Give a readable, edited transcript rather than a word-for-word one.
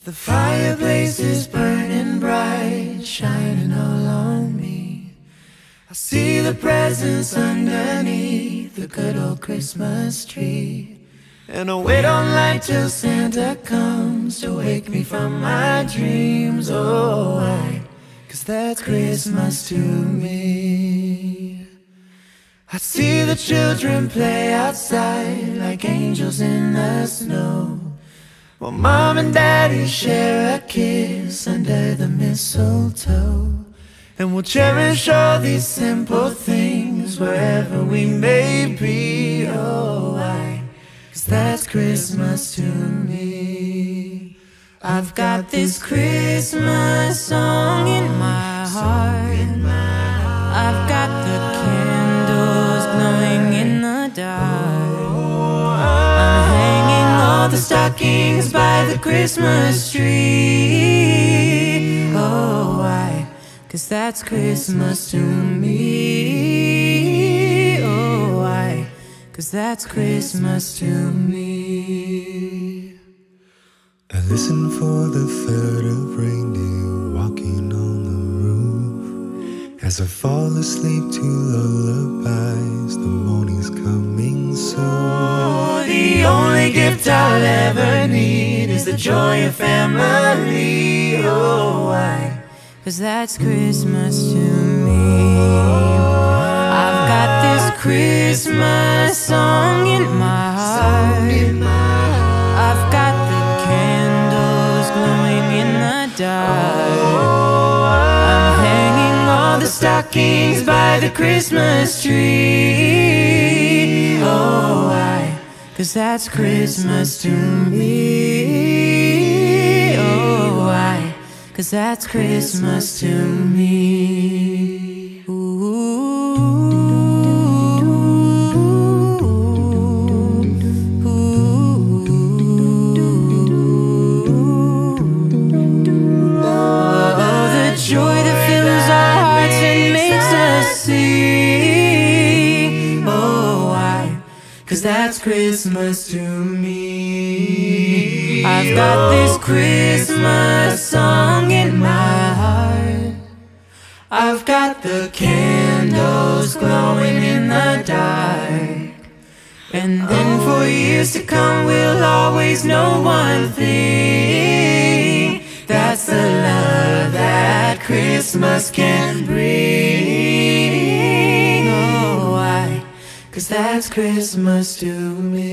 The fireplace is burning bright, shining all on me. I see the presents underneath the good old Christmas tree. And I wait all night till Santa comes to wake me from my dreams. Oh, why? 'Cause that's Christmas to me. I see the children play outside like angels in the snow, while Mom and Daddy share a kiss under the mistletoe. And we'll cherish all these simple things wherever we may be. Oh, why? 'Cause that's Christmas to me. I've got this Christmas song in my heart. I've got the candles glowing in the dark. I'm hanging all the stockings by the Christmas tree. Oh, why? 'Cause that's Christmas to me. Oh, why? 'Cause that's Christmas to me. I listen for the third of reindeer walking on the roof. As I fall asleep to lullabies, the morning's coming soon. Oh, the only gift I'll ever need is the joy of family. Oh, why? 'Cause that's Christmas to me. I've got this Christmas song in my heart. I've got the candles glowing in the dark. I'm hanging all the stockings by the Christmas tree. Oh, why? 'Cause that's Christmas to me. Oh, why? 'Cause that's Christmas to me. Joy that fills our hearts and makes us sing. Oh, why? 'Cause that's Christmas to me. I've got this Christmas song in my heart. I've got the candles glowing in the dark. And then for years to come we'll always know one thing. That's the love that Christmas can bring. Oh, why? 'Cause that's Christmas to me.